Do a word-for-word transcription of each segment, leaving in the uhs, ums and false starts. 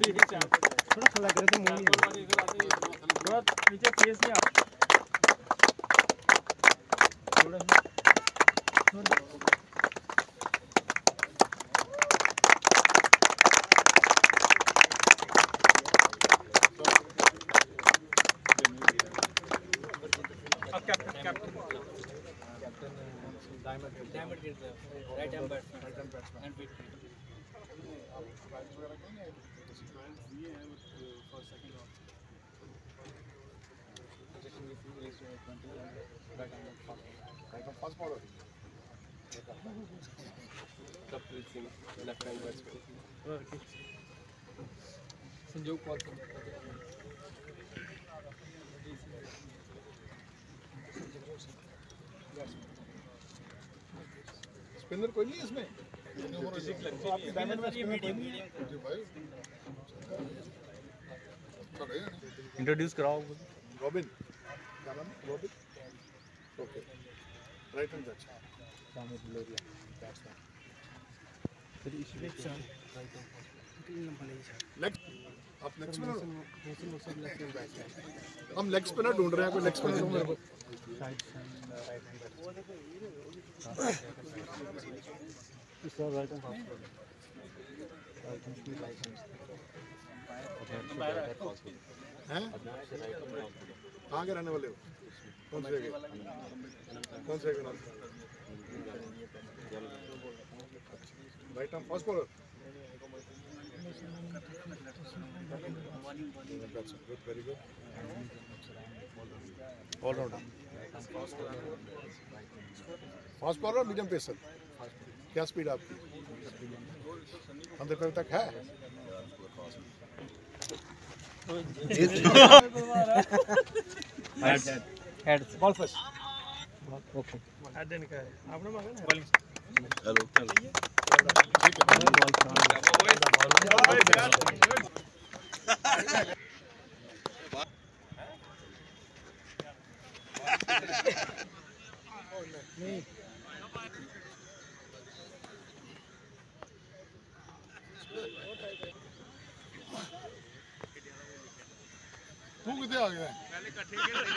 थोड़ा खड़ा करे तो मुंह नहीं थोड़ा नीचे फेस नहीं आ थोड़ा captain captain captain diamond diamond गिर रहा right hand batsman right hand batsman and wicket आप बैट्स वगैरह करेंगे जैसे ट्रायल्स दिए हैं first second off position with is twenty right hand fast right hand fast bowler Kapil Singh left hand batsman Sanjog call spinner कोई नहीं इसमें इंट्रोड्यूस कराओ रॉबिन क्या नाम है Robin okay right hand batsman batsman फिर इसमें राइट लेग आप लेग स्पिनर हम लेग स्पिनर ढूंढ रहे हैं कोई लेग स्पिनर मेरे को कहाँ के रहने वाले हो कौन से कौन से right arm fast bowler very good all-rounder fast bowler medium pacer क्या स्पीड आपकी अंदर कब तक है head ball first okay head निकाल आपने मांगा ना बॉलिंग हेलो ठीक है नहीं तू कितने आ गया पहले इकट्ठे खेल रहे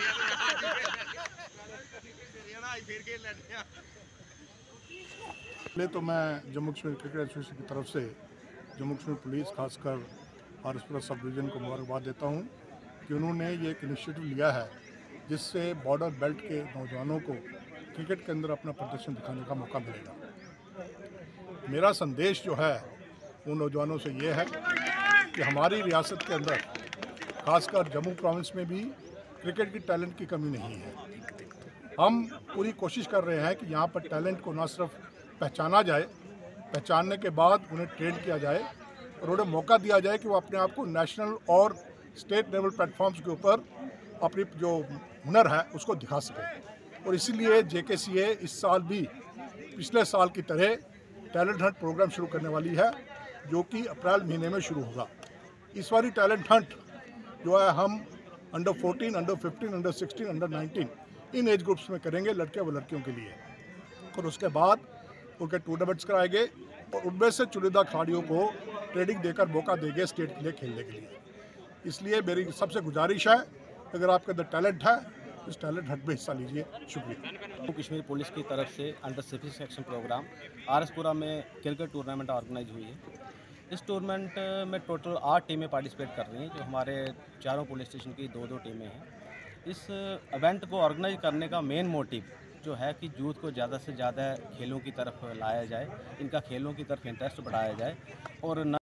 हैं तो मैं जम्मू कश्मीर क्रिकेट एसोसिएशन की तरफ से जम्मू कश्मीर पुलिस खासकर आरएसपुरा सब डिवीज़न को मुबारकबाद देता हूं कि उन्होंने ये एक इनिशिएटिव लिया है जिससे बॉर्डर बेल्ट के नौजवानों को क्रिकेट के अंदर अपना प्रदर्शन दिखाने का मौका मिलेगा। मेरा संदेश जो है उन नौजवानों से ये है कि हमारी रियासत के अंदर खासकर जम्मू प्रोविंस में भी क्रिकेट की टैलेंट की कमी नहीं है। हम पूरी कोशिश कर रहे हैं कि यहाँ पर टैलेंट को न सिर्फ पहचाना जाए, पहचानने के बाद उन्हें ट्रेन किया जाए और उन्हें मौका दिया जाए कि वो अपने आप को नेशनल और स्टेट लेवल प्लेटफॉर्म्स के ऊपर अपनी जो हुनर है उसको दिखा सकें। और इसीलिए जेकेसीए इस साल भी पिछले साल की तरह टैलेंट हंट प्रोग्राम शुरू करने वाली है जो कि अप्रैल महीने में शुरू होगा। इस बारी टैलेंट हंट जो है हम under fourteen, under fifteen, under sixteen, under nineteen इन एज ग्रुप्स में करेंगे लड़के व लड़कियों के लिए और उसके बाद उनके टूर्नामेंट्स कराएंगे और उनमें से चुनिंदा खिलाड़ियों को ट्रेनिंग देकर मौका देंगे स्टेट के लिए खेलने के लिए। इसलिए मेरी सबसे गुजारिश है अगर आपके अंदर टैलेंट है इस टैलेंट हंट में हिस्सा लीजिए। शुक्रिया। जम्मू कश्मीर पुलिस की तरफ से under sixteen section program RS Pura में क्रिकेट टूर्नामेंट ऑर्गेनाइज हुई है। इस टूर्नामेंट में टोटल आठ टीमें पार्टिसिपेट कर रही हैं जो हमारे चारों पुलिस स्टेशन की दो दो टीमें हैं। इस इवेंट को ऑर्गेनाइज करने का मेन मोटिव जो है कि यूथ को ज़्यादा से ज़्यादा खेलों की तरफ लाया जाए, इनका खेलों की तरफ इंटरेस्ट बढ़ाया जाए और